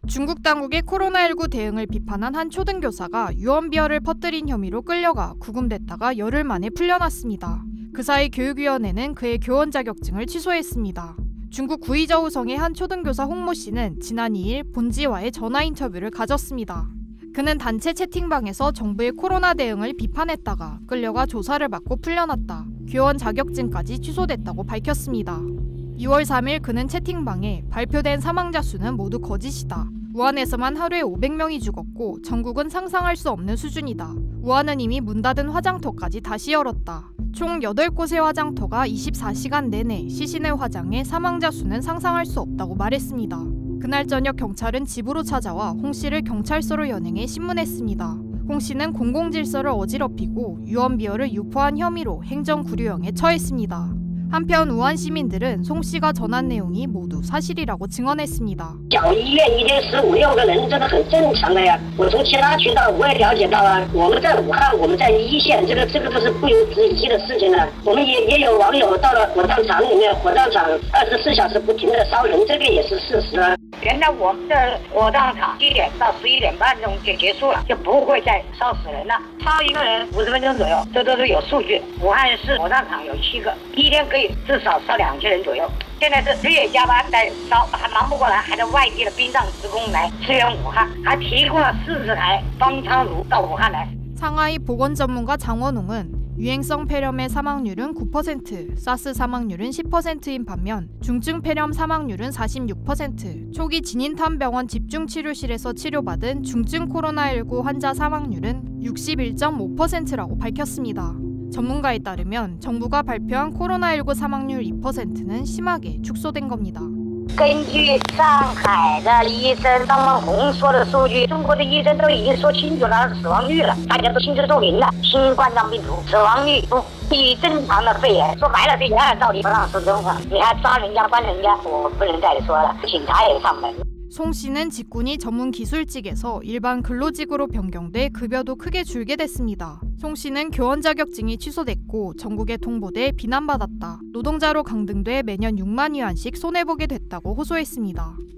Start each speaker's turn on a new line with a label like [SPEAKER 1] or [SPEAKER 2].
[SPEAKER 1] 중국 당국의 코로나19 대응을 비판한 한 초등교사가 유언비어를 퍼뜨린 혐의로 끌려가 구금됐다가 열흘 만에 풀려났습니다. 그 사이 교육위원회는 그의 교원 자격증을 취소했습니다. 중국 구이저우성의 한 초등교사 홍모 씨는 지난 2일 본지와의 전화 인터뷰를 가졌습니다. 그는 단체 채팅방에서 정부의 코로나 대응을 비판했다가 끌려가 조사를 받고 풀려났다. 교원 자격증까지 취소됐다고 밝혔습니다. 2월 3일 그는 채팅방에 발표된 사망자 수는 모두 거짓이다. 우한에서만 하루에 500명이 죽었고 전국은 상상할 수 없는 수준이다. 우한은 이미 문 닫은 화장터까지 다시 열었다. 총 8곳의 화장터가 24시간 내내 시신을 화장해 사망자 수는 상상할 수 없다고 말했습니다. 그날 저녁 경찰은 집으로 찾아와 홍 씨를 경찰서로 연행해 신문했습니다. 홍 씨는 공공질서를 어지럽히고 유언비어를 유포한 혐의로 행정구류형에 처했습니다. 한편 우한 시민들은 송 씨가 전한 내용이 모두 사실이라고 증언했습니다.
[SPEAKER 2] 讲医院一天15、16个人，这个很正常的呀。我从其他渠道我也了解到啊，我们在武汉，我们在一线，这个都是不由自己的事情了。我们也有网友到了火葬场里面，火葬场24小时不停的烧人，这个也是事实啊。原来我们的火葬场7点到11点半钟就结束了，就不会再烧死人了。烧一个人50分钟左右，这都是有数据。武汉市火葬场有7个，一天可以至少烧2000人左右。现在是日夜加班在烧，还忙不过来，还在外地的殡葬职工来支援武汉，还提供了40台方舱炉到武汉来。
[SPEAKER 1] 상하이 보건전문가 장원웅은 유행성 폐렴의 사망률은 9%, 사스 사망률은 10%인 반면 중증 폐렴 사망률은 46%, 초기 진인탄병원 집중치료실에서 치료받은 중증 코로나19 환자 사망률은 61.5%라고 밝혔습니다. 전문가에 따르면 정부가 발표한 코로나19 사망률 2%는 심하게 축소된 겁니다.
[SPEAKER 2] 根据上海的医生张文宏说的数据，中国的医生都已经说清楚了死亡率了，大家都心知肚明了。新冠状病毒死亡率不比正常的肺炎，说白了，这人到底不让说真话，你还抓人家关人家，我不能再说了，警察也上门。
[SPEAKER 1] 송 씨는 직군이 전문 기술직에서 일반 근로직으로 변경돼 급여도 크게 줄게 됐습니다. 송 씨는 교원 자격증이 취소됐고 전국에 통보돼 비난받았다. 노동자로 강등돼 매년 6만 위안씩 손해보게 됐다고 호소했습니다.